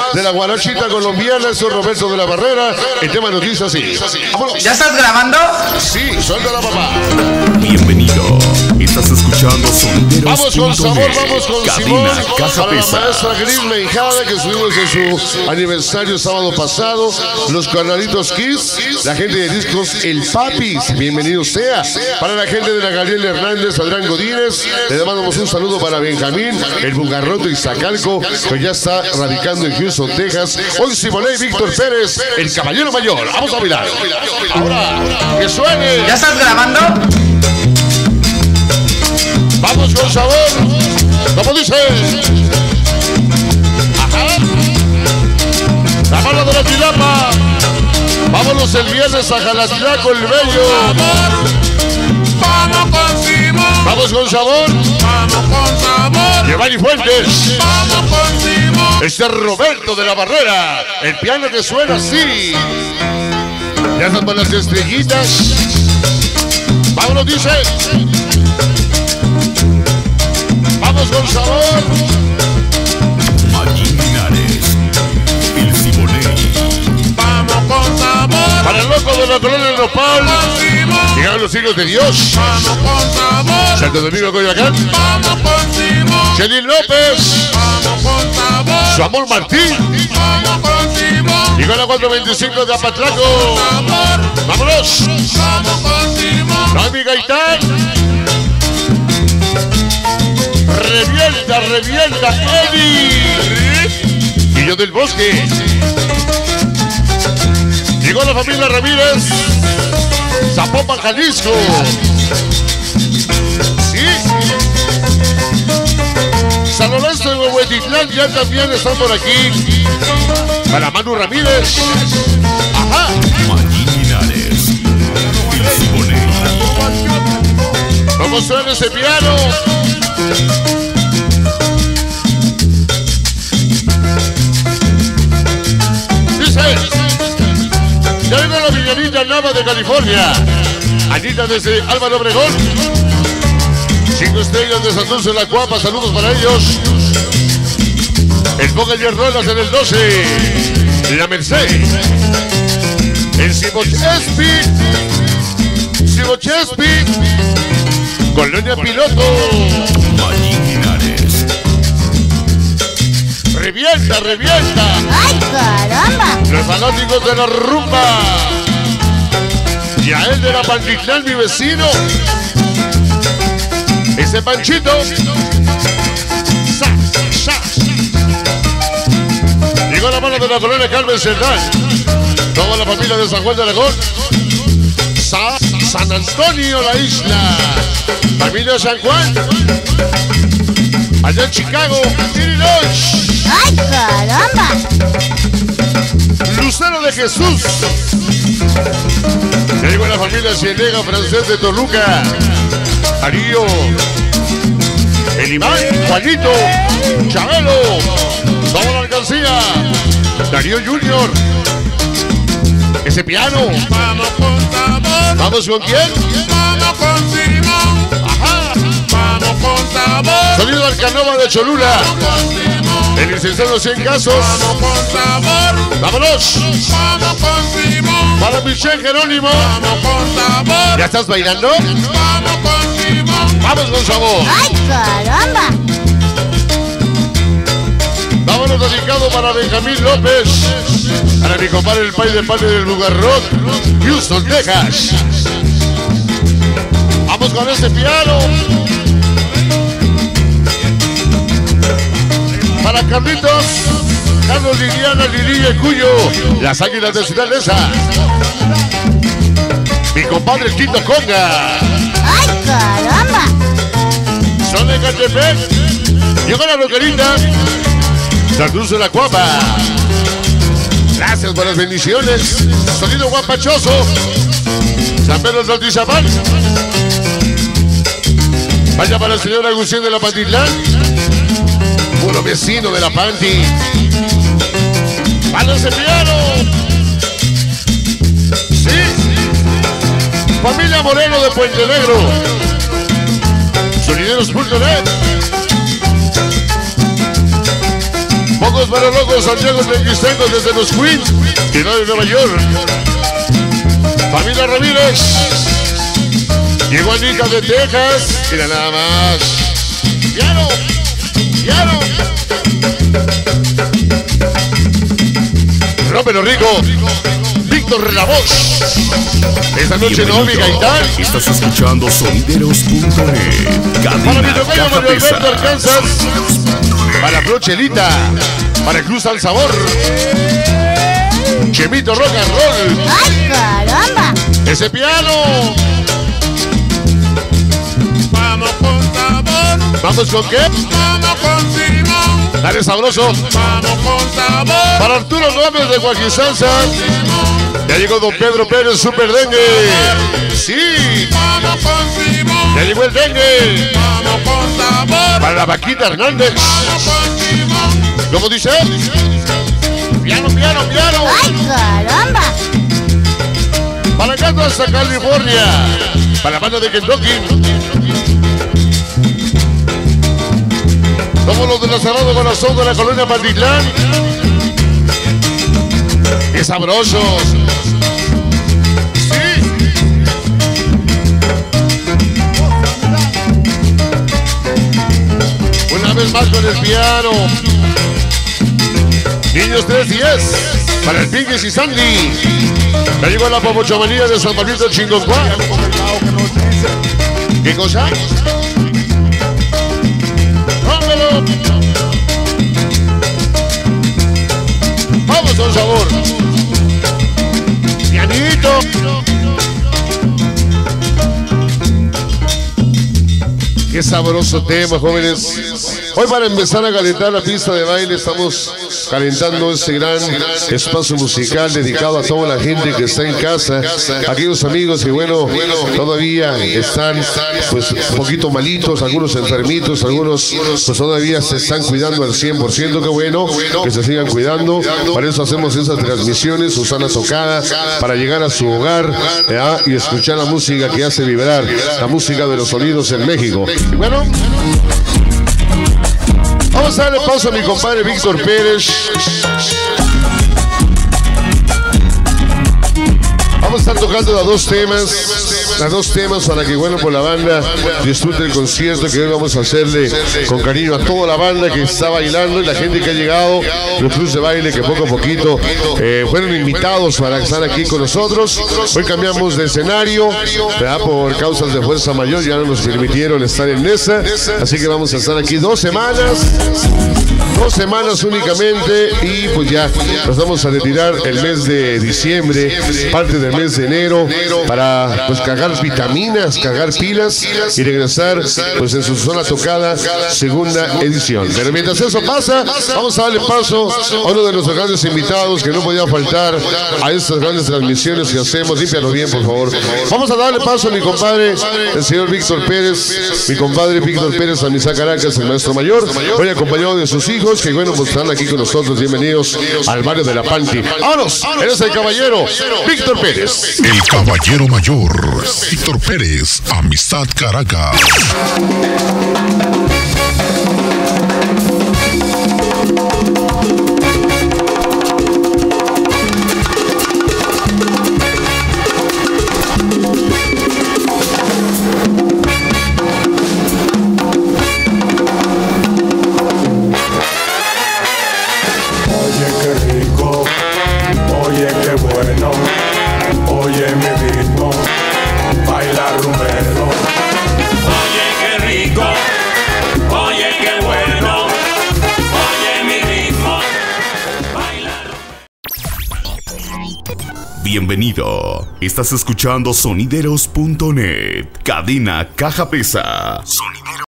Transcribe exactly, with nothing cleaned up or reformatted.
de la guarachita colombiana, eso es Roberto de la Barrera. El tema nos dice así. ¡Vámonos! ¿Ya estás grabando? Sí, suéltala, papá. Bienvenido. Estás escuchando Sonideros. Vamos con sabor, vamos con Cabina, Simón. Casa Para la Pesa. maestra Gris Meijada, que estuvimos en su aniversario sábado pasado. Los canalitos Kiss, la gente de discos El Papis, bienvenido sea. Para la gente de la Gabriel Hernández, Adrián Godínez, le mandamos un saludo para Benjamín, el Bugarroto y Zacalco, que ya está radicando en Houston, Texas. Hoy Simonei Víctor Pérez, el caballero mayor. Vamos a bailar. Ahora, que suene. ¿Ya estás grabando? Vamos con sabor. ¿Cómo dice? Ajá. La mano de la Tilapa. Vámonos el viernes a Jalatilaco, el bello. Vamos con Simón. Vamos con sabor. Vamos con sabor. Giovanni Fuentes. Vamos con Simón. Este es Roberto de la Barrera. El piano que suena así. Ya están con las estrellitas. Vámonos, dice. Vamos con sabor. Maggi Linares, el Simonei. Vamos con sabor. Para el loco de la colonia Nopal. Con Simón. Llegaron los hijos de Dios. Vamos con sabor. Santo Domingo, Coyoacán. Vamos con Simón. Chelín López. Vamos con sabor. Su amor Martín. Vamos con Simón. Llegó a la cuatro veinticinco de Apatlaco. Sabor. Vámonos. Vamos con Simón. Noemi Gaitán. Revienta, revienta, Eddie. Y yo del Bosque. Llegó la familia Ramírez. Zapopan, Jalisco. Sí. San Lorenzo de Huehuetitlán ya también están por aquí. Para Manu Ramírez. Ajá. Maggi Linares, el Simonei. ¿Cómo suena ese piano? Dice, ya vengo la villanita Nava de California. Anita desde Álvaro Obregón. Cinco estrellas de Santurce La Cuapa, saludos para ellos. El Boca y Rolas en el doce. La Merced. El Simochespi. Simochespi. Colonia Piloto. Maggi Linares, Revienta, revienta. ¡Ay, caramba! Los fanáticos de la rumba. Y a él de la Pantitlán, mi vecino. Ese Panchito. Sa, sa. Llegó la mano de la colonia Carmen Cerdán. Toda la familia de San Juan de Aragón. Sa, San Antonio, la isla. Familia San Juan. Allá en Chicago. Illinois. ¡Ay, caramba! Lucero de Jesús. Ya llegó la familia Cienega Francés de Toluca. Darío. El Iván. Juanito. Chabelo. Toda la alcancía. Darío Junior. Ese piano. Vamos con sabor. ¿Vamos con quién? Vamos con Simón. Ajá. Vamos con sabor. Sonido Alcanova de Cholula. Con Simón. El licenciado cien casos. Vamos con sabor. Vámonos. Vamos con Simón. Para Michelle Jerónimo. Vamos con sabor. ¿Ya estás bailando? Vamos con Simón. Vamos con sabor. ¡Ay, caramba! Vámonos dedicado para Benjamín López. Para mi compadre el país de padre del Bugarrot. Houston, Texas. Vamos con este piano. Para Carlitos, Carlos, Liliana, Lililla y Cuyo. Las águilas de Ciudad Neza. Mi compadre el Quinto Conga. ¡Ay, caramba! Son de Catepec. Llegó la roquerita. Santurce La Cuapa. Gracias por las bendiciones. Sonido guapachoso. San Pedro del Altizapán. Vaya para el señor Agustín de la Pantitlán. Puro vecino de la Panti. Para ese piano. Sí. Familia Moreno de Puente Negro. Sonideros punto net. Locos para locos, Santiago Tequistengo desde los Queens, ciudad de Nueva York. Familia Ramírez. Llegó Anita de Texas. Mira nada más. Piano, piano. Rómelo Rico. Víctor Ramos. Esta noche Naomi Gaitán. Estás escuchando sonideros punto net. Para mi Cadena tocayo Caja Mario Alberto Pesa. Arkansas. Para Prochelita. Para Cruz al Sabor. Chemito Rock and Roll. ¡Ay, caramba! Ese piano. Vamos con sabor, ¿Vamos con qué? vamos con Simón, Dale sabroso. vamos con sabor, Para Arturo Gómez de Joaquín Salsa. Simón, Ya llegó Don Pedro Pérez, Super Dengue. Sí. vamos con Simón, Ya llegó el dengue. vamos con sabor, Para la Vaquita Hernández. vamos con Simón, ¿Cómo dice? Piano, piano, piano. ¡Ay, caramba! Para Gato hasta California. Para la banda de Kentucky. Somos los de la Sagrado Corazón de la colonia Pantitlán. ¡Qué sabrosos! ¡Sí! Una vez más con el piano. Niños tres diez. Para el Pinguis y Sandy. Ya llegó la Popochomanía de San Pablito Chingoncuá. ¿Qué cosa? ¡Rómpelo! ¡Vamos con sabor! ¡Pianito! ¡Qué sabroso tema, jóvenes! Hoy para empezar a calentar la pista de baile estamos calentando ese gran espacio musical dedicado a toda la gente que está en casa, aquellos amigos que bueno, todavía están pues un poquito malitos, algunos enfermitos, algunos pues todavía se están cuidando al cien por ciento, qué bueno que se sigan cuidando, para eso hacemos esas transmisiones, Susana Tocada, para llegar a su hogar ¿ya? Y escuchar la música que hace vibrar, la música de los sonidos en México. Bueno, vamos a darle paso a mi compadre Víctor Pérez. Vamos a estar tocando las dos temas, las dos temas para que, bueno, por la banda disfrute el concierto que hoy vamos a hacerle con cariño a toda la banda que está bailando y la gente que ha llegado, los clubes de baile que poco a poquito eh, fueron invitados para estar aquí con nosotros. Hoy cambiamos de escenario, ¿verdad? Por causas de fuerza mayor, ya no nos permitieron estar en esa, así que vamos a estar aquí dos semanas. Dos semanas únicamente y pues ya nos vamos a retirar el mes de diciembre, parte del mes de enero, para pues cargar vitaminas, cargar pilas y regresar pues en su zona tocada, segunda edición. Pero mientras eso pasa, vamos a darle paso a uno de nuestros grandes invitados que no podía faltar a estas grandes transmisiones que hacemos. Límpialo bien, por favor. Vamos a darle paso a mi compadre, el señor Víctor Pérez, mi compadre Víctor Pérez Amizá Caracas, el maestro mayor, hoy acompañado de sus hijos, que bueno, pues están aquí con nosotros. Bienvenidos al barrio de La Panti. ¡Vámonos! Eres el caballero, Víctor Pérez. El caballero mayor, Víctor Pérez, Amistad Caracas. Bienvenido. Estás escuchando sonideros punto net. Cadena Caja Pesa. Sonideros.